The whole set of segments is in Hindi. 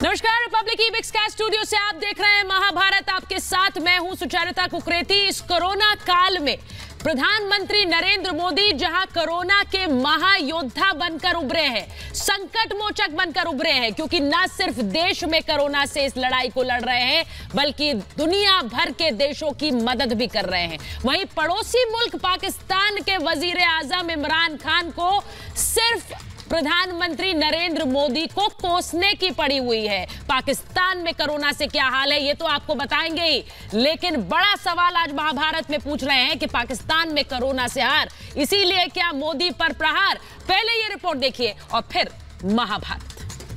नमस्कार, रिपब्लिक ईबिक्स का स्टूडियो से आप देख रहे हैं महाभारत। आपके साथ मैं हूं सुचरिता कुकरेती। इस कोरोना काल में प्रधानमंत्री नरेंद्र मोदी जहां कोरोना के महायोद्धा बनकर उभरे हैं, संकट मोचक बनकर उभरे हैं, क्योंकि न सिर्फ देश में कोरोना से इस लड़ाई को लड़ रहे हैं बल्कि दुनिया भर के देशों की मदद भी कर रहे हैं। वहीं पड़ोसी मुल्क पाकिस्तान के वजीर आजम इमरान खान को सिर्फ प्रधानमंत्री नरेंद्र मोदी को कोसने की पड़ी हुई है। पाकिस्तान में कोरोना से क्या हाल है ये तो आपको बताएंगे ही, लेकिन बड़ा सवाल आज महाभारत में पूछ रहे हैं कि पाकिस्तान में कोरोना से हार, इसीलिए क्या मोदी पर प्रहार। पहले ये रिपोर्ट देखिए और फिर महाभारत।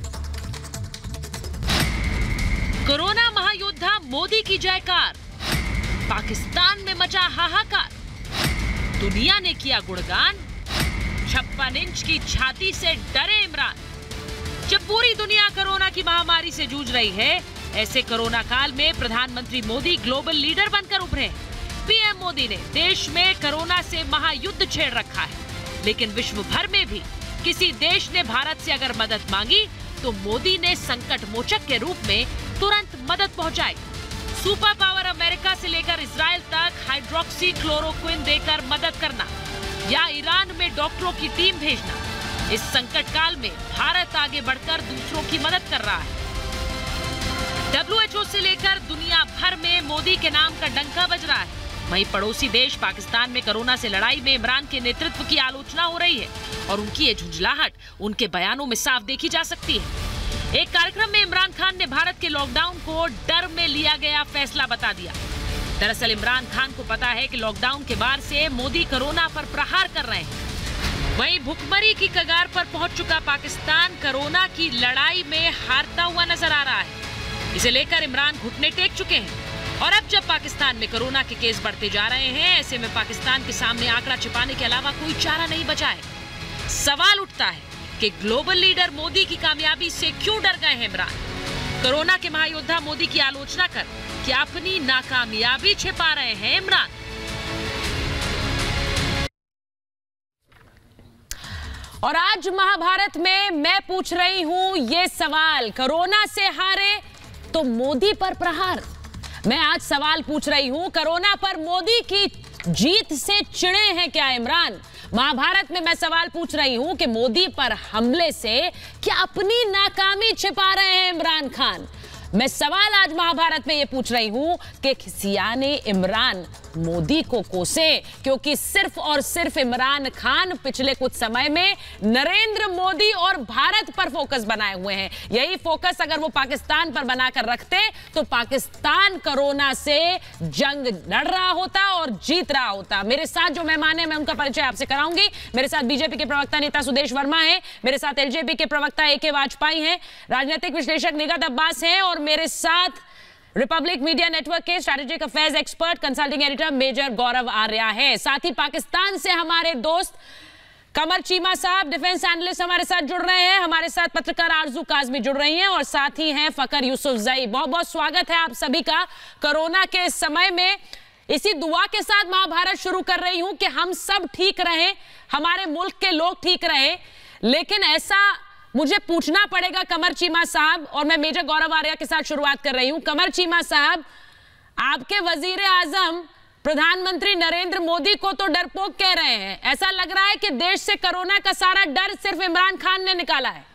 कोरोना महायोद्धा मोदी की जयकार, पाकिस्तान में मचा हाहाकार, दुनिया ने किया गुणगान, 56 इंच की छाती से डरे इमरान। जब पूरी दुनिया कोरोना की महामारी से जूझ रही है, ऐसे कोरोना काल में प्रधानमंत्री मोदी ग्लोबल लीडर बनकर उभरे। पीएम मोदी ने देश में कोरोना से महायुद्ध छेड़ रखा है, लेकिन विश्व भर में भी किसी देश ने भारत से अगर मदद मांगी तो मोदी ने संकट मोचक के रूप में तुरंत मदद पहुंचाई। सुपर पावर अमेरिका से लेकर इजराइल तक हाइड्रोक्सी क्लोरोक्विन देकर मदद करना या ईरान में डॉक्टरों की टीम भेजना, इस संकट काल में भारत आगे बढ़कर दूसरों की मदद कर रहा है। WHO से लेकर दुनिया भर में मोदी के नाम का डंका बज रहा है। वहीं पड़ोसी देश पाकिस्तान में कोरोना से लड़ाई में इमरान के नेतृत्व की आलोचना हो रही है और उनकी ये झुंझलाहट उनके बयानों में साफ देखी जा सकती है। एक कार्यक्रम में इमरान खान ने भारत के लॉकडाउन को डर में लिया गया फैसला बता दिया। दरअसल इमरान खान को पता है कि लॉकडाउन के बाद से मोदी कोरोना पर प्रहार कर रहे हैं। वहीं भुखमरी की कगार पर पहुंच चुका पाकिस्तान कोरोना की लड़ाई में हारता हुआ नजर आ रहा है। इसे लेकर इमरान घुटने टेक चुके हैं और अब जब पाकिस्तान में कोरोना के केस बढ़ते जा रहे हैं, ऐसे में पाकिस्तान के सामने आंकड़ा छिपाने के अलावा कोई चारा नहीं बचा है। सवाल उठता है कि ग्लोबल लीडर मोदी की कामयाबी से क्यों डर गए हैं इमरान। कोरोना के महायोद्धा मोदी की आलोचना कर क्या अपनी नाकामयाबी छिपा रहे हैं इमरान। और आज महाभारत में मैं पूछ रही हूं ये सवाल, कोरोना से हारे तो मोदी पर प्रहार। मैं आज सवाल पूछ रही हूं, कोरोना पर मोदी की जीत से चिढ़े हैं क्या इमरान। महाभारत में मैं सवाल पूछ रही हूं कि मोदी पर हमले से क्या अपनी नाकामी छिपा रहे हैं इमरान खान। मैं सवाल आज महाभारत में यह पूछ रही हूं कि सियाने इमरान मोदी को कोसे, क्योंकि सिर्फ और सिर्फ इमरान खान पिछले कुछ समय में नरेंद्र मोदी और भारत पर फोकस बनाए हुए हैं। यही फोकस अगर वो पाकिस्तान पर बनाकर रखते तो पाकिस्तान कोरोना से जंग लड़ रहा होता और जीत रहा होता। मेरे साथ जो मेहमान है मैं उनका परिचय आपसे कराऊंगी। मेरे साथ बीजेपी के प्रवक्ता नेता सुदेश वर्मा है, मेरे साथ एलजेपी के प्रवक्ता AK वाजपेयी हैं, राजनीतिक विश्लेषक निगत अब्बास हैं और मेरे साथ रिपब्लिक मीडिया नेटवर्क के strategic affairs expert consulting editor major Gaurav Arya है। साथ ही पाकिस्तान से हमारे दोस्त कमर चीमा साहब डिफेंस एनालिस्ट हमारे साथ जुड़ रहे हैं, हमारे साथ पत्रकार आरजू काजमी जुड़ रही हैं और साथ ही हैं फकर यूसुफजई। बहुत बहुत स्वागत है आप सभी का। कोरोना के समय में इसी दुआ के साथ महाभारत शुरू कर रही हूं कि हम सब ठीक रहें, हमारे मुल्क के लोग ठीक रहे, लेकिन ऐसा मुझे पूछना पड़ेगा कमर चीमा साहब, और मैं मेजर गौरव आर्या के साथ शुरुआत कर रही हूं। कमर चीमा साहब, आपके वजीर आजम प्रधानमंत्री नरेंद्र मोदी को तो डरपोक कह रहे हैं। ऐसा लग रहा है कि देश से कोरोना का सारा डर सिर्फ इमरान खान ने निकाला है।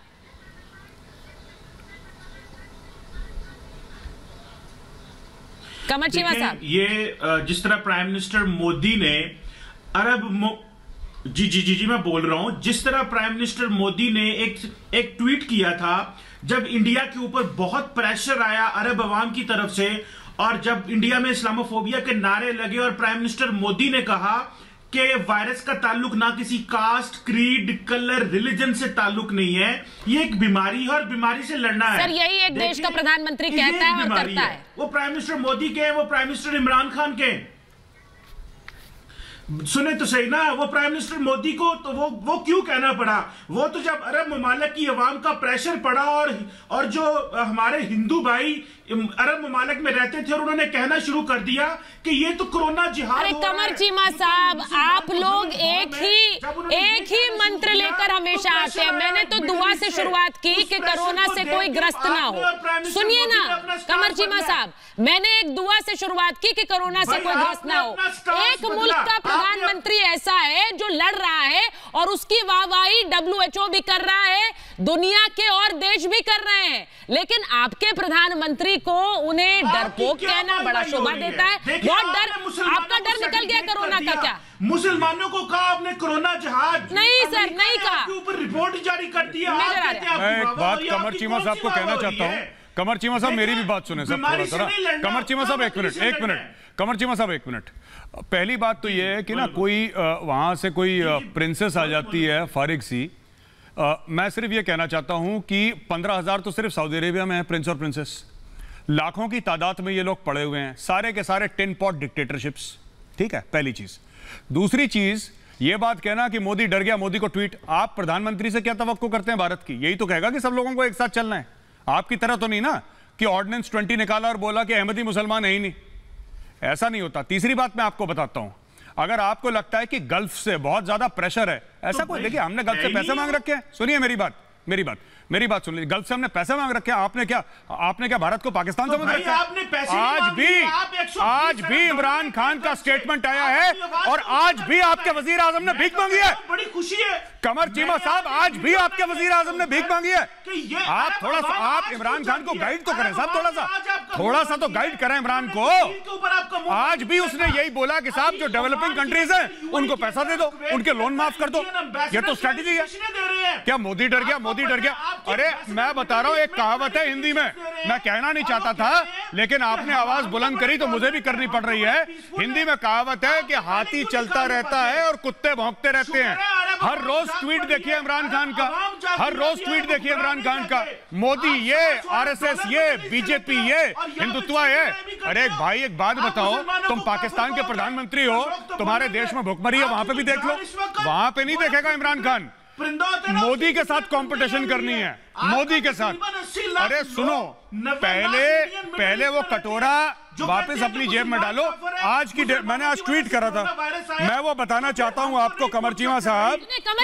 कमर चीमा साहब, ये जिस तरह प्राइम मिनिस्टर मोदी ने जी मैं बोल रहा हूं, जिस तरह प्राइम मिनिस्टर मोदी ने एक ट्वीट किया था जब इंडिया के ऊपर बहुत प्रेशर आया अरब अवाम की तरफ से, और जब इंडिया में इस्लामोफोबिया के नारे लगे और प्राइम मिनिस्टर मोदी ने कहा कि वायरस का ताल्लुक ना किसी कास्ट, क्रीड, कलर, रिलीजन से ताल्लुक नहीं है, ये एक बीमारी है और बीमारी से लड़ना है। सर, यही एक देश का प्रधानमंत्री कहता है और करता है। वो प्राइम मिनिस्टर मोदी के हैं, वो प्राइम मिनिस्टर इमरान खान के हैं। सुने तो सही ना, वो प्राइम मिनिस्टर मोदी को तो वो क्यों कहना पड़ा? वो तो जब अरब ममालिक की अवाम का प्रेशर पड़ा और जो हमारे हिंदू भाई अरब ममालिक में रहते थे और उन्होंने कहना शुरू कर दिया कि ये तो कोरोना जिहाद। अरे कमर चीमा साहब, आप लोग एक ही मंत्र लेकर हमेशा आते हैं। मैंने तो दुआ से शुरुआत की कि कोरोना से कोई ग्रस्त ना हो। सुनिए ना कमर चीमा साहब, मैंने एक दुआ से शुरुआत की कि कोरोना से कोई ग्रस्त ना हो। एक मुल्क का प्रधानमंत्री ऐसा है जो लड़ रहा है और उसकी वाहवाही WHO भी कर रहा है, दुनिया के और देश भी कर रहे हैं, लेकिन आपके प्रधानमंत्री को उन्हें डरपोक कहना बड़ा शोभा देता है। बहुत डर, आपका डर निकल गया कोरोना का क्या? मुसलमानों को कहा आपने कोरोना जहाज? नहीं सर, नहीं कहा। ऊपर रिपोर्ट जारी कर दी है। मैं एक बात कमर चीमा साहब को कहना चाहता हूँ। कमर चीमा साहब मेरी भी बात सुने सब थोड़ा सा। कमर चीमा साहब एक मिनट, कमर चीमा साहब एक मिनट। पहली बात तो ये है कि ना कोई वहां से कोई प्रिंसेस आ जाती है फारिग सी। मैं सिर्फ ये कहना चाहता हूं कि 15,000 तो सिर्फ सऊदी अरेबिया में है प्रिंस और प्रिंसेस, लाखों की तादाद में ये लोग पड़े हुए हैं, सारे के सारे टिन पॉट डिक्टेटरशिप्स। ठीक है, पहली चीज। दूसरी चीज ये बात कहना कि मोदी डर गया, मोदी को ट्वीट। आप प्रधानमंत्री से क्या तवक्को करते हैं भारत की? यही तो कहेगा कि सब लोगों को एक साथ चलना है। आपकी तरह तो नहीं ना कि ऑर्डिनेंस 20 निकाला और बोला कि अहमदी मुसलमान है ही नहीं, ऐसा नहीं होता। तीसरी बात मैं आपको बताता हूं, अगर आपको लगता है कि गल्फ से बहुत ज्यादा प्रेशर है, ऐसा कोई, देखिए हमने गल्फ से पैसे मांग रखे हैं। सुनिए मेरी बात सुन लीजिए। गल्फ से हमने पैसे मांग रखे हैं, आपने क्या भारत को पाकिस्तान समझ रखा है? आज भी इमरान खान का स्टेटमेंट आया है और आज भी आपके वजीर आजम ने भीख मांगी है। बड़ी खुशी है कमर चीमा साहब, आज भी आपके वजीर आजम ने भीख मांगी है। आप थोड़ा सा, आप इमरान खान को गाइड तो करें साहब, थोड़ा सा तो गाइड करें इमरान को। आज भी उसने यही बोला कि साहब जो डेवलपिंग कंट्रीज हैं उनको पैसा दे दो, उनके लोन माफ कर दो। ये तो स्ट्रेटेजी है। क्या मोदी डर गया? मोदी डर गया? अरे मैं बता रहा हूं, एक कहावत है हिंदी में, मैं कहना नहीं चाहता था लेकिन आपने आवाज बुलंद करी तो मुझे भी करनी पड़ रही है। हिंदी में कहावत है कि हाथी चलता रहता है और कुत्ते भौंकते रहते हैं। हर रोज ट्वीट देखिए इमरान खान का, हर रोज ट्वीट देखिए इमरान खान का, मोदी ये, RSS ये, बीजेपी ये, हिंदुत्व ये। अरे एक भाई एक बात बताओ, तुम पाकिस्तान के प्रधानमंत्री हो, तुम्हारे देश में भुखमरी है, वहां पे भी देख लो, वहां पे नहीं देखेगा इमरान खान। मोदी के साथ कंपटीशन करनी है, मोदी के साथ। अरे सुनो, पहले वो कटोरा वापस अपनी जेब में डालो। आज की मैंने आज ट्वीट करा था, मैं वो बताना चाहता हूं आपको कमर चीमा साहब,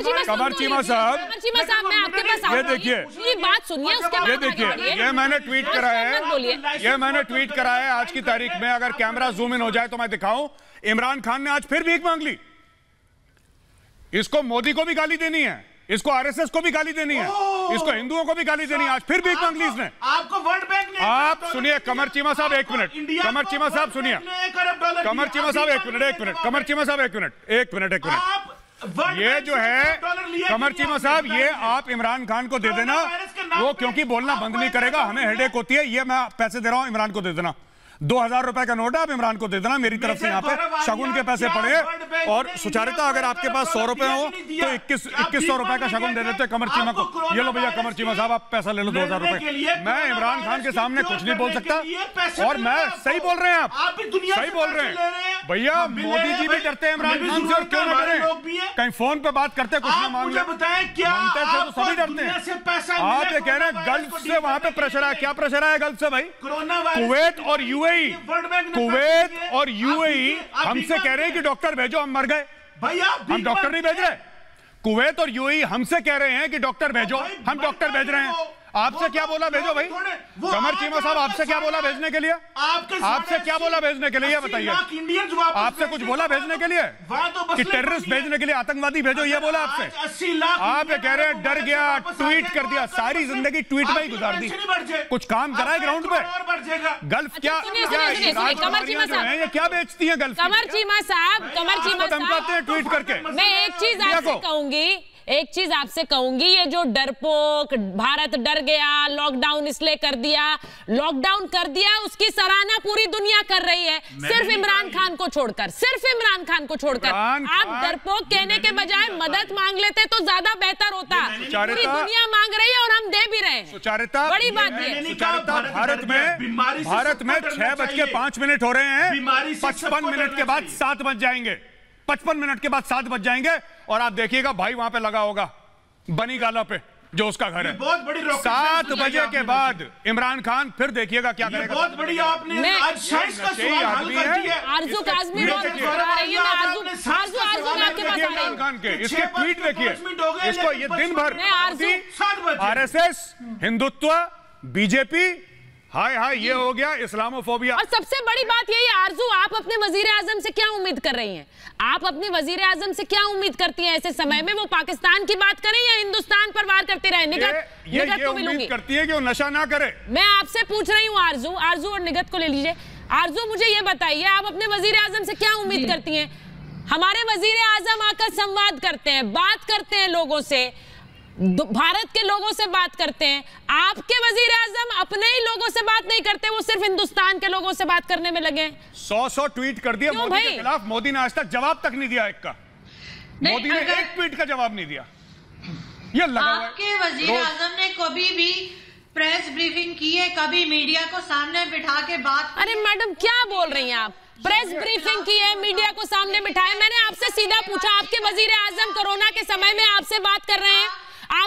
मैं आपके पास ये देखिए, बात सुनिए, ये देखिए, ये मैंने ट्वीट करा है, आज की तारीख में। अगर कैमरा जूम इन हो जाए तो मैं दिखाऊं, इमरान खान ने आज फिर भीख मांग ली। इसको मोदी को भी गाली देनी है, इसको RSS को भी गाली देनी है, इसको हिंदुओं को भी गाली देनी है। आज फिर भीख मांग ली इसने। आपको वर्ल्ड बैंक ने, आप सुनिए कमर चीमा साहब एक मिनट, कमर चीमा साहब सुनिए, कमर चीमा साहब एक मिनट, कमर चीमा साहब एक मिनट। ये जो है कमर चीमा साहब, ये आप इमरान खान को दे देना, वो क्योंकि बोलना बंद नहीं करेगा, हमें हेडेक होती है। ये मैं पैसे दे रहा हूं, इमरान को दे देना। 2000 रुपए का नोट है, आप इमरान को दे देना मेरी तरफ से। यहाँ पे शगुन के पैसे पड़े और सुचारिता, अगर आपके पास 100 रुपए हो तो 2100 रुपए का शगुन दे देते कमर चीमा को। ये लो भैया कमर चीमा साहब, आप पैसा ले लो 2000 रुपए। मैं इमरान खान के सामने कुछ नहीं बोल सकता, और मैं सही बोल रहे हैं, आप सही बोल रहे हैं भैया। मोदी जी भी डरते हैं इमरान खान से, और क्यों ना डरे? कहीं फोन पे बात करते कुछ ना मांग लेते, मांगते से तो सभी डरते हैं। आप ये कह रहे हैं गल्फ से वहां पे प्रेशर आया, क्या प्रेशर आया गल्फ से भाई? कुवैत और UAE हमसे कह रहे हैं कि डॉक्टर भेजो, हम मर गए। हम डॉक्टर नहीं भेज रहे। कुवैत और UAE हमसे कह रहे हैं कि डॉक्टर भेजो, हम डॉक्टर भेज रहे हैं। आपसे क्या बोला भेजो भाई? कमर चीमा साहब आपसे क्या बोला भेजने के लिए? आपसे क्या बोला भेजने के लिए ये बताइए? आपसे कुछ बोला भेजने के लिए कि टेररिस्ट भेजने के लिए, आतंकवादी भेजो, ये बोला आपसे? आप ये कह रहे हैं डर गया, ट्वीट कर दिया, सारी जिंदगी ट्वीट में ही गुजार दी, कुछ काम कराए ग्राउंड पे? गल्फ क्या ये क्या बेचती है गल्फ? कमर चीमा साहब धमकाते हैं ट्वीट करके। मैं एक चीज आपसे कहूंगी, ये जो डरपोक भारत डर गया, लॉकडाउन इसलिए कर दिया, उसकी सराहना पूरी दुनिया कर रही है, सिर्फ इमरान खान को छोड़कर। आप डरपोक कहने के बजाय मदद मांग लेते तो ज्यादा बेहतर होता। पूरी दुनिया मांग रही है और हम दे भी रहे हैं। सुचारिता, बड़ी बात है। भारत में 6:05 हो रहे हैं, 55 मिनट के बाद 7 बज जाएंगे। 55 मिनट के बाद 7 बज जाएंगे और आप देखिएगा भाई वहां पे लगा होगा बनी गाला पे जो उसका घर है। बहुत बड़ी 7 बजे के बाद इमरान खान फिर देखिएगा क्या करेगा। बहुत बड़ी आपने आज साइंस का सवाल हल कर दिया। आरजू काज़मी इमरान खान के इसके ट्वीट देखिए, इसको ये दिन भर आरएसएस, हिंदुत्व, बीजेपी, हाय हाय ये हो गया इस्लामोफोबिया। और सबसे बड़ी बात यही आरजू, आप अपने वजीर आजम से क्या उम्मीद कर रही हैं? आप अपने वजीर आजम से क्या उम्मीद करती हैं ऐसे समय में? वो पाकिस्तान की बात करें या हिंदुस्तान पर वार करते रहे? निगत को उम्मीद करती है कि वो नशा ना करे। मैं आपसे पूछ रही हूँ आरजू और निगत को ले लीजिए। आरजू मुझे ये बताइए, आप अपने वजीर आजम से क्या उम्मीद करती हैं? हमारे वजीर आजम आकर संवाद करते हैं, बात करते हैं लोगों से, भारत के लोगों से बात करते हैं। आपके वजीर आजम अपने ही लोगों से बात नहीं करते, वो सिर्फ हिंदुस्तान के लोगों से बात करने में लगे। 100 ट्वीट कर दिया मोदी के खिलाफ, मोदी ने आज तक जवाब तक नहीं दिया एक का। मोदी ने एक ट्वीट का जवाब नहीं दिया। ये लगा आपके वजीर आजम ने कभी भी प्रेस ब्रीफिंग की है? कभी मीडिया को सामने बिठा के बात? अरे मैडम क्या बोल रही हैं आप? प्रेस ब्रीफिंग की है, मीडिया को सामने बिठाया। मैंने आपसे सीधा पूछा, आपके वजीर आजम कोरोना के समय में आपसे बात कर रहे हैं,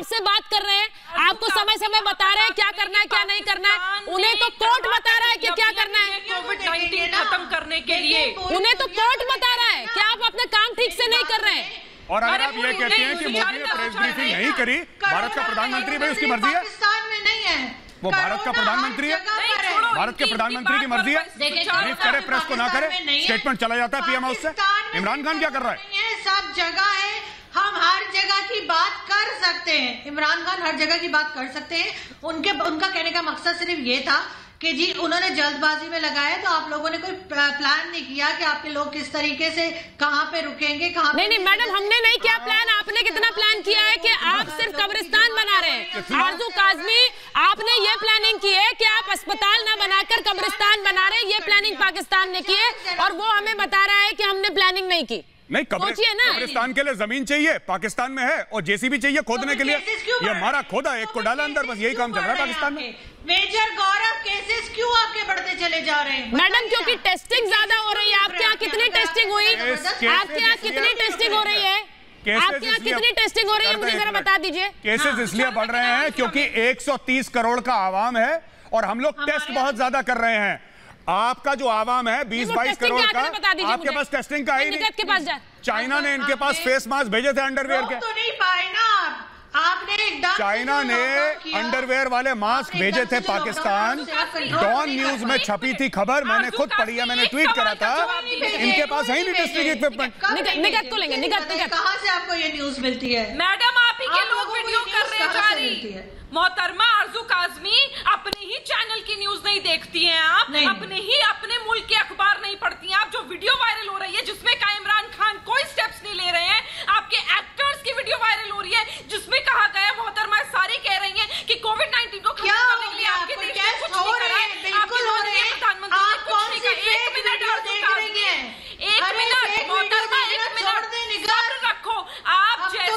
आपको समय समय बता रहे हैं क्या करना है क्या नहीं करना है। उन्हें तो कोर्ट बता रहा है कि क्या करना है कोविड-19 खत्म करने के लिए। उन्हें तो कोर्ट बता रहा है कि आप अपना काम ठीक से नहीं कर रहे हैं। और अगर आप ये कहते हैं कि मोदी ने प्रेस ब्रीफिंग नहीं करी, भारत का प्रधानमंत्री भाई उसकी मर्जी है, पाकिस्तान में नहीं है, वो भारत का प्रधानमंत्री है, भारत के प्रधानमंत्री की मर्जी है, ब्रीफ करे प्रेस को ना करे, स्टेटमेंट चला जाता है पीएम हाउस से। इमरान खान क्या कर रहा है? सब जगह है, हम हर जगह की बात कर सकते हैं। इमरान खान हर जगह की बात कर सकते हैं। उनका कहने का मकसद सिर्फ ये था कि जी उन्होंने जल्दबाजी में लगाया, तो आप लोगों ने कोई प्लान नहीं किया कि आपके लोग किस तरीके से कहां पे रुकेंगे, कहां पे। नहीं मैडम, हमने नहीं किया प्लान। आपने कितना प्लान किया है कि आप सिर्फ कब्रिस्तान बना रहे हैं। आरजू काज़मी, आपने ये प्लानिंग की है कि आप अस्पताल ना बनाकर कब्रिस्तान बना रहे हैं। ये प्लानिंग पाकिस्तान ने की है और वो हमें बता रहा है कि हमने प्लानिंग नहीं की। नहीं, कब्रिस्तान के लिए जमीन चाहिए, पाकिस्तान में है, और जेसीबी चाहिए खोदने के लिए। ये हमारा खोदा, एक को डाला अंदर, बस यही काम चल रहा है पाकिस्तान में। मेजर गौरव, केसेस क्यों आपके बढ़ते चले जा रहे हैं? मैडम क्योंकि टेस्टिंग ज्यादा हो रही है। आपके यहाँ कितनी टेस्टिंग हुई? आपके यहाँ कितनी टेस्टिंग हो रही है? आपके यहाँ कितनी टेस्टिंग हो रही है, मुझे जरा बता दीजिए। केसेस इसलिए बढ़ रहे हैं क्योंकि 130 करोड़ का आवाम है और हम लोग टेस्ट बहुत ज्यादा कर रहे हैं। आपका जो आवाम है 20-22 करोड़ का, आपके पास टेस्टिंग का ही नहीं। चाइना ने इनके पास फेस मास्क भेजे थे अंडरवेयर के, तो नहीं पाए ना आपने। चाइना ने अंडरवेयर वाले मास्क भेजे थे पाकिस्तान। डॉन न्यूज में छपी थी खबर, मैंने खुद पढ़ी है, मैंने ट्वीट करा था। इनके पास है ही नहीं टेस्टिंग इक्विपमेंट। निगत को लेंगे, निगत कहां से आपको ये न्यूज मिलती है? मैडम आप ही के लोग वीडियो कर रहे हैं जारी। मोहतरमा आरजू काज़मी, अपने ही चैनल की न्यूज नहीं देखती हैं आप, अपने मुल्क के अखबार नहीं पढ़ती हैं आप। जो वीडियो वायरल हो रही है जिसमें कहा इमरान खान कोई स्टेप्स नहीं ले रहे हैं, आपके एक्टर्स की वीडियो वायरल हो रही है जिसमें कहा गया मोहतरमा सारी कह रही हैं कि कोविड-19 को खत्म करने के लिए आपके देश में कुछ नहीं करा है, आपके माननीय प्रधानमंत्री ने कुछ नहीं कहा। एक मिनट आरजू काज़मी, एक मिनट मोहतरमा, एक मिनट सब्र रखो। आप जैसे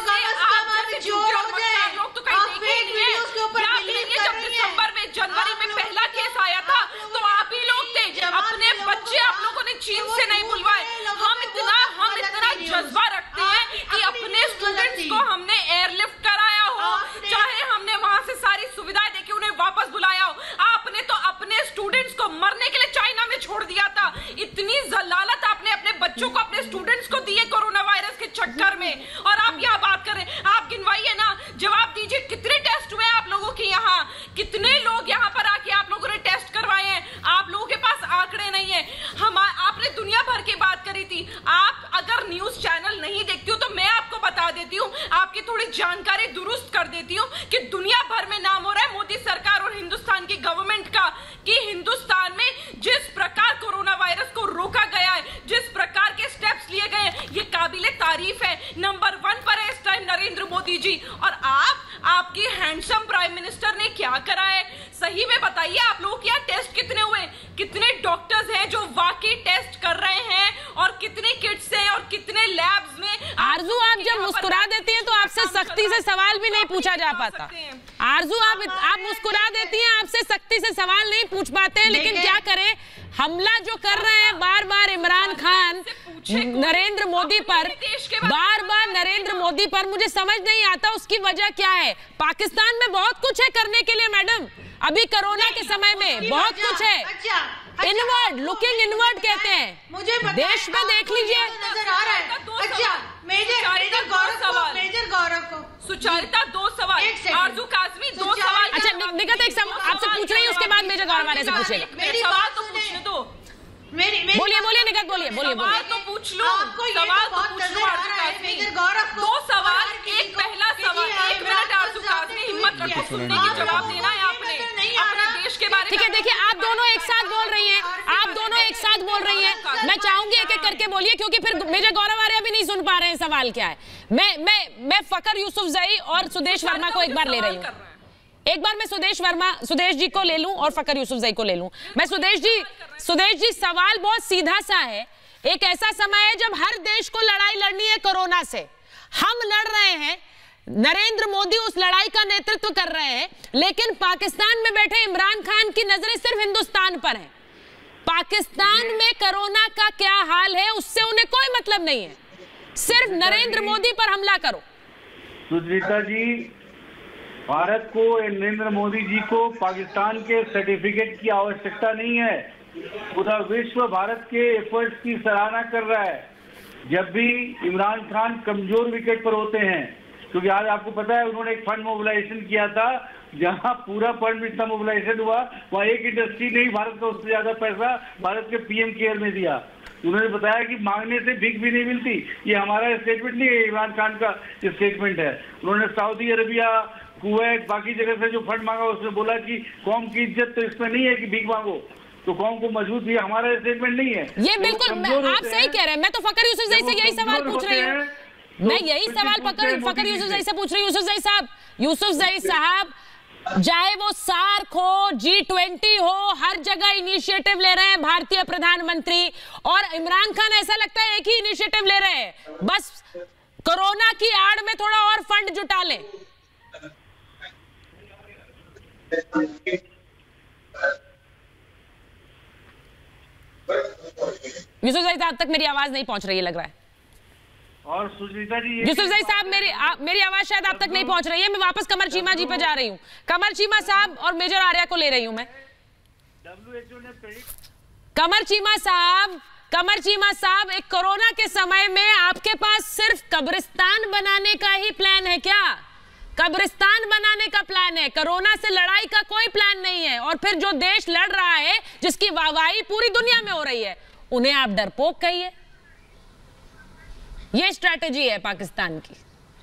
लोग तो कहीं देखे नहीं है। याद करेंगे जब दिसंबर में, जनवरी में पहला केस आया था तो आप ही लोग थे। अपने बच्चे आप लोगों ने चीन से नहीं बुलवाए। हम इतना जज्बा रखते हैं कि अपने स्टूडेंट्स को हमने एयरलिफ्ट कराया हो, चाहे हमने वहां से सारी सुविधाएं देके उन्हें वापस बुलाया हो। आपने तो अपने स्टूडेंट्स को मरने के लिए चाइना में छोड़ दिया था। इतनी जलालत आपने अपने बच्चों को, अपने स्टूडेंट्स को दी है कोरोना वायरस के चक्कर में, और आप यहाँ बात कर रहे हैं। आप गिनवाइए ना, जवाब दीजिए कितने टेस्ट हुए आप लोगों के यहाँ, कितने लोग यहाँ पर आके आप लोगों ने टेस्ट करवाए हैं। आप लोगों के पास आंकड़े नहीं है। आपने दुनिया भर की बात करी थी। आप अगर न्यूज चैनल नहीं देखती हो तो मैं आपको बता देती हूँ, आपकी थोड़ी जानकारी दुरुस्त कर देती हूँ कि दुनिया भर में नाम हो रहा है मोदी सरकार और हिंदुस्तान की गवर्नमेंट का कि हिंदुस्तान में जिस प्रकार कोरोना वायरस को रोका गया है, जिस प्रकार के स्टेप्स लिए गए हैं, ये काबिले तारीफ है। नंबर 1 पर है इस टाइम नरेंद्र मोदी जी। और आपकी हैंडसम प्राइम मिनिस्टर ने क्या करा है? सही में बताइए, आप लोगों के यहाँ टेस्ट कितने हुए? कितने डॉक्टर्स हैं जो वाकई टेस्ट कर रहे हैं, और कितने किट्स हैं, और कितने लैब्स में? आरजू, आप जब मुस्कुरा देती हैं तो आपसे सख्ती से सवाल भी नहीं पूछा जा पाता। आरजू, आप मुस्कुरा देती हैं, आपसे सख्ती से सवाल नहीं पूछ पाते हैं, लेकिन क्या करें, हमला जो कर रहे हैं बार बार इमरान खान नरेंद्र मोदी पर, बार बार नरेंद्र मोदी पर, मुझे समझ नहीं आता उसकी वजह क्या है। पाकिस्तान में बहुत कुछ है करने के लिए मैडम, अभी कोरोना के समय में बहुत कुछ है। इनवर्ड, लुकिंग इनवर्ड कहते हैं, मुझे देश में देख लीजिए। नजर आ रहा है। अच्छा, मेजर गौरव को सुचारिता 2 सवाल, आरजू काज़मी 2 सवाल। अच्छा निगत एक आपसे पूछ रही है, उसके बाद मेजर गौरव वाले से पूछेगा। मेरी सवाल तो पूछने दो। बोलिए निगत, बोलिए। सवाल तो पूछ लो, सवाल तो पूछ लो आरजू काज़मी। 2 सवाल, एक पहला सवाल, 1 मिनट आरजू काज़मी, हिम्मत रखो सुनने की जवाब देना है आपने अपने देश के बारे में। ठीक है, देखिए आप दोनों एक साथ बोल रही हैं, मैं चाहूंगी एक एक करके बोलिए, क्योंकि फिर मेजर गौरव आर्य भी नहीं सुन पा रहे हैं सवाल क्या है। मैं फकर यूसुफजई और सुदेश वर्मा को एक बार ले रही हूँ। एक बार मैं सुदेश जी को ले लूं और फकर यूसुफजई को ले लूं। मैं सुदेश जी, सवाल बहुत सीधा सा है। एक ऐसा समय है जब हर देश को लड़ाई लड़नी है कोरोना से, हम लड़ रहे हैं, नरेंद्र मोदी उस लड़ाई का नेतृत्व कर रहे हैं, लेकिन पाकिस्तान में बैठे इमरान खान की नजरें सिर्फ हिंदुस्तान पर हैं। पाकिस्तान में कोरोना का क्या हाल है उससे उन्हें कोई मतलब नहीं है, सिर्फ नरेंद्र मोदी पर हमला करो। सुजीता जी, भारत को, नरेंद्र मोदी जी को पाकिस्तान के सर्टिफिकेट की आवश्यकता नहीं है। पूरा विश्व भारत के एफर्ट्स की सराहना कर रहा है। जब भी इमरान खान कमजोर विकेट पर होते हैं, क्योंकि आज आपको पता है उन्होंने एक फंड मोबिलाइजेशन किया था, जहां पूरा फंड इतना मोबिलाइजेशन हुआ, वहां एक इंडस्ट्री ने ही भारत का उससे ज्यादा पैसा भारत के पीएम केयर में दिया। उन्होंने बताया कि मांगने से भीख भी नहीं मिलती। ये हमारा स्टेटमेंट नहीं है, इमरान खान का स्टेटमेंट है। उन्होंने सऊदी अरबिया, कुवैत, बाकी जगह से जो फंड मांगा उसने बोला कि कौम की इज्जत तो इसमें नहीं है कि भीख मांगो, तो कौम को मजबूत भी, हमारा स्टेटमेट नहीं है। ये बिल्कुल आप सही कह रहे हैं। मैं तो फकर यूसुफजई से यही सवाल पूछ रही हूँ, मैं यही सवाल फकर यूसुफजई से पूछ रही हूँ। यूसुफजई साहब, चाहे वो सार्क हो, G20 हो, हर जगह इनिशिएटिव ले रहे हैं भारतीय प्रधानमंत्री, और इमरान खान ऐसा लगता है एक ही इनिशिएटिव ले रहे हैं, बस कोरोना की आड़ में थोड़ा और फंड जुटा लें। यूसुफजई साहब तक मेरी आवाज नहीं पहुंच रही है लग रहा है। और सुजीता जी, यूसुफजई साहब, मेरी आवाज शायद आप तक नहीं पहुंच रही है। मैं वापस कमर चीमा जी पे जा रही हूँ। कमर चीमा साहब और मेजर आर्या को ले रही हूँ मैं। कमर चीमा साहब, एक कोरोना के समय में आपके पास सिर्फ कब्रिस्तान बनाने का ही प्लान है क्या? कब्रिस्तान बनाने का प्लान है, कोरोना से लड़ाई का कोई प्लान नहीं है। और फिर जो देश लड़ रहा है, जिसकी वाहवाही पूरी दुनिया में हो रही है, उन्हें आप डरपोक कहिए। ये स्ट्रैटेजी है पाकिस्तान की।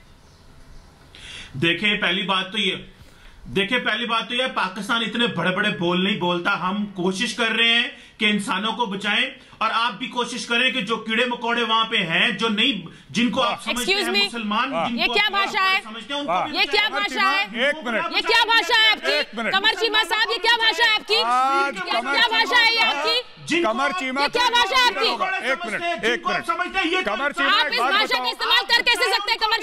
देखिए पहली बात तो ये पाकिस्तान इतने बड़े बड़े बोल नहीं बोलता। हम कोशिश कर रहे हैं कि इंसानों को बचाएं, और आप भी कोशिश करें कि जो कीड़े मकोड़े वहां पे हैं, जो नहीं, जिनको आप समझते हैं मुसलमान, ये क्या भाषा है? ये क्या भाषा है? एक मिनट, ये क्या भाषा है आपकी? कमर चीमा साहब, ये क्या भाषा है आपकी? क्या भाषा है ये आपकी? कमर चीमा, क्या भाषा है आपकी? एक मिनट, कमर चीमा, आप इस भाषा का इस्तेमाल कर कैसे सकते हैं? कमर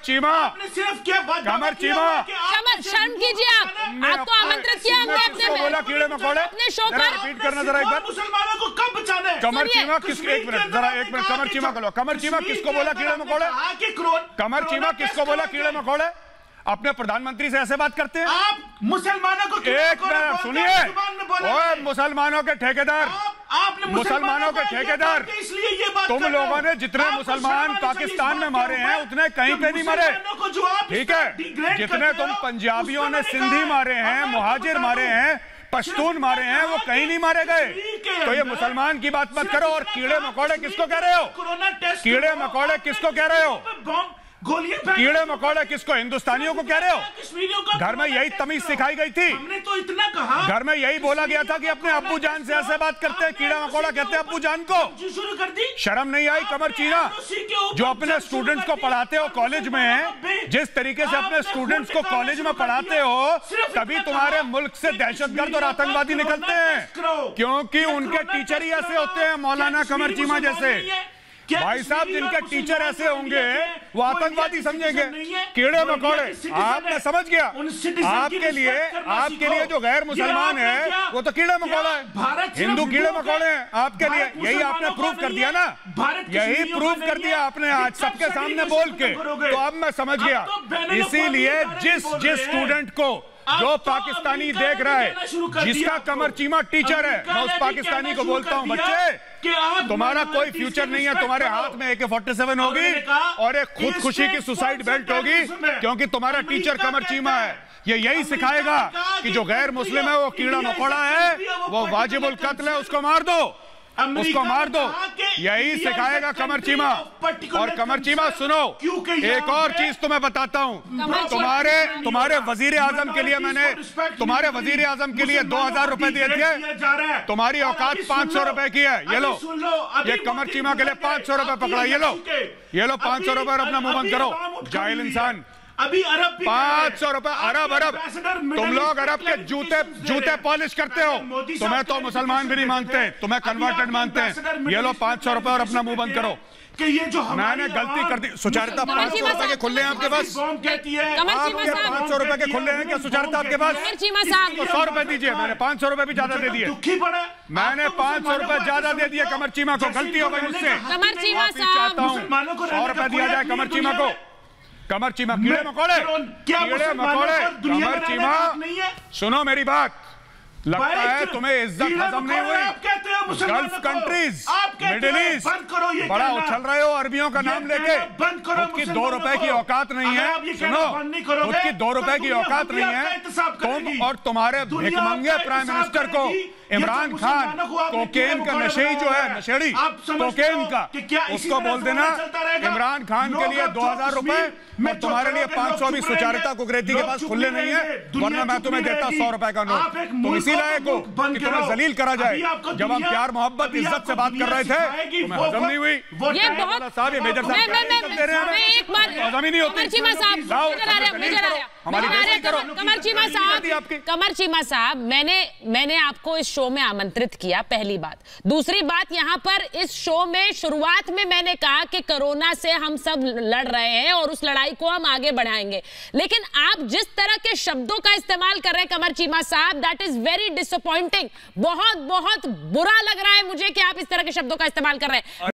चीमा, शर्म कीजिए आप। आपको आमंत्रित किया हमने अपने शो पर। रिपीट करना जरा एक बार। मुसलमानों को कब बचाना है? कमर चीमा किसको, एक मिनट जरा, एक मिनट, कमर चीमा को, कमर चीमा किसको बोला कीड़े मकोड़े? कमर चीमा किसको बोला कीड़े मकोड़े? अपने प्रधानमंत्री से ऐसे बात करते हैं आप? मुसलमानों को एक मिनट सुनिए, ओए मुसलमानों के ठेकेदार, मुसलमानों के ठेकेदार, इसलिए ये बात तुम लोगों ने जितने मुसलमान पाकिस्तान में मारे हैं उतने कहीं पे नहीं मरे, ठीक है? जितने तुम पंजाबियों ने सिंधी मारे हैं, मुहाजिर मारे हैं, पश्तून मारे हैं, वो कहीं नहीं मारे गए। तो ये मुसलमान की बात मत करो। और कीड़े मकोड़े किसको कह रहे हो? कीड़े मकोड़े किसको कह रहे हो? कीड़े मकोड़े किसको? हिंदुस्तानियों को कह रहे हो? घर में यही तमीज सिखाई गई थी। हमने तो इतना कहा, घर में यही बोला गया था कि अपने अब्बू जान से ऐसे बात करते हैं, कीड़ा मकोड़ा कहते हैं अब्बू जान को। शुरू कर दी। शर्म नहीं आई कमर चीना? जो अपने स्टूडेंट्स को पढ़ाते हो कॉलेज में, जिस तरीके से अपने स्टूडेंट्स को कॉलेज में पढ़ाते हो, तभी तुम्हारे मुल्क से दहशतगर्द और आतंकवादी निकलते हैं, क्योंकि उनके टीचर ही ऐसे होते हैं, मौलाना कमर चीमा जैसे। भाई साहब जिनके टीचर ऐसे होंगे वो आतंकवादी समझेंगे, कीड़े मकोड़े। आप मैं समझ गया, आपके लिए जो गैर मुसलमान है वो तो कीड़े मकोड़ा है, हिंदू कीड़े मकोड़े हैं आपके लिए। यही आपने प्रूव कर दिया ना, यही प्रूव कर दिया आपने आज सबके सामने बोल के। तो अब मैं समझ गया, इसीलिए जिस स्टूडेंट को जो पाकिस्तानी देख रहा है, जिसका कमर चीमा टीचर है, मैं उस पाकिस्तानी को बोलता हूं, बच्चे तुम्हारा कोई फ्यूचर नहीं है, तुम्हारे हाथ में AK-47 होगी और एक खुदकुशी की सुसाइड बेल्ट होगी, क्योंकि तुम्हारा टीचर कमर चीमा है। ये यही सिखाएगा कि जो गैर मुस्लिम है वो कीड़ा मकोड़ा है, वो वाजिबुल कत्ल है, उसको मार दो, उसको मार दो। यही सिखाएगा कमर चीमा। और कमर चीमा सुनो, एक और चीज तुम्हें बताता हूं, तुम्हारे वजीर आजम के लिए मैंने तुम्हारे वजीर आजम के लिए 2000 रुपए दिए थे, तुम्हारी औकात 500 रुपए की है। ये लो, ये कमर चीमा के लिए 500 रुपए पकड़ा, ये लो 500 रुपए और अपना मुंह बंद करो जाहिल इंसान। अभी अरब 500 रुपए, अरब तुम लोग अरब के जूते पॉलिश करते हो, तुम्हें तो मुसलमान भी नहीं मानते, तुम्हें कन्वर्टेड मानते हैं। ये लो 500 रुपए और अपना मुंह बंद करो। कि ये जो मैंने गलती कर दी। सुचारिता 500 रुपए के खुले हैं आपके पास? आपके 500 रुपए के खुले हैं क्या सुचारिता आपके पास? 100 रुपए दीजिए, मैंने 500 रुपए भी ज्यादा दे दिए, मैंने 500 रुपए ज्यादा दे दिए कमर चीमा को, गलती हो गई मुझसे। चाहता हूँ 100 रुपए दिया जाए कमर चीमा को। कमर चीमा कीड़े मकोड़े, कमर चीमा सुनो मेरी बात, लगता है तुम्हें इज्जत हजम नहीं हुई। गल्फ कंट्रीज, मिडिल ईस्ट, बड़ा उछल रहे हो अरबियों का नाम लेके, खुद की 2 रुपए की औकात नहीं है। सुनो, खुद की 2 रुपए की औकात नहीं है तुम और तुम्हारे भिखमंगे प्राइम मिनिस्टर को इमरान खान कोकेन का नशेड़ी जो है, नशेड़ी कोकेन का, उसको बोल देना इमरान खान के लिए 2000 रुपए और तुम्हारे लिए 500 भी सुचारिता कुकरेती के पास खुले नहीं है, वरना मैं तुम्हें देता 100 रुपए का नोट। तुम इसी लायक हो कि तुम्हें जलील करा जाए। जब हम प्यार मोहब्बत इज्जत से बात कर रहे थे तुम्हें हजम नहीं हुई। ये बहुत साहब, ये मेजर साहब दे रहे हैं, एक बार हजम ही नहीं होती। कमर चीमा साहब, मैंने आपको इस शो में आमंत्रित किया, पहली बात। दूसरी बात, यहाँ पर इस शो में शुरुआत में मैंने कहा कि कोरोना से हम सब लड़ रहे हैं और उस लड़ाई को हम आगे बढ़ाएंगे, लेकिन आप जिस तरह के शब्दों का इस्तेमाल कर रहे हैं कमर चीमा साहब, दैट इज वेरी डिसअपॉइंटिंग। बहुत बहुत बुरा लग रहा है मुझे कि आप इस तरह के शब्दों का इस्तेमाल कर रहे हैं।